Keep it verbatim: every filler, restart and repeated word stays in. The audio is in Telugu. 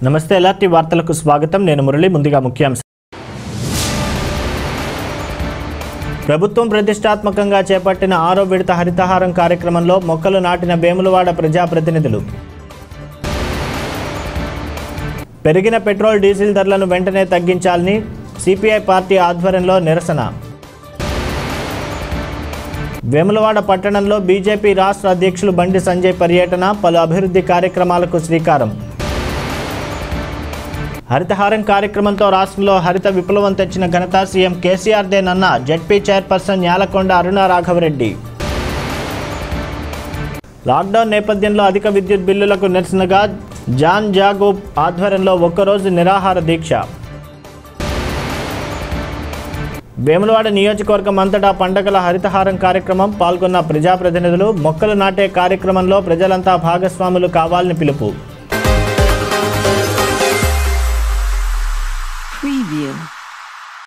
నమస్తే ఎల్ఆర్టీ వార్తలకు స్వాగతం. నేను మురళి. ముందుగా ముఖ్యాంశాలు. ప్రభుత్వం ప్రతిష్టాత్మకంగా చేపట్టిన ఆరో విడత హరితహారం కార్యక్రమంలో మొక్కలు నాటిన వేములవాడ ప్రజాప్రతినిధులు. పెరిగిన పెట్రోల్ డీజిల్ ధరలను వెంటనే తగ్గించాలని సిపిఐ పార్టీ ఆధ్వర్యంలో నిరసన. వేములవాడ పట్టణంలో బీజేపీ రాష్ట్ర అధ్యక్షులు బండి సంజయ్ పర్యటన, పలు అభివృద్ధి కార్యక్రమాలకు శ్రీకారం. హరితహారం కార్యక్రమంతో రాష్ట్రంలో హరిత విప్లవం తెచ్చిన ఘనత సీఎం కేసీఆర్దేనన్న ZP chairperson Nyalakonda Aruna Raghavareddy. Lockdown నేపథ్యంలో అధిక విద్యుత్ బిల్లులకు నిరసనగా జాన్ జాగూబ్ ఆధ్వర్యంలో ఒక్కరోజు నిరాహార దీక్ష. వేములవాడ నియోజకవర్గం అంతటా పండగల హరితహారం కార్యక్రమం పాల్గొన్న ప్రజాప్రతినిధులు మొక్కలు నాటే కార్యక్రమంలో ప్రజలంతా భాగస్వాములు కావాలని పిలుపు. Preview.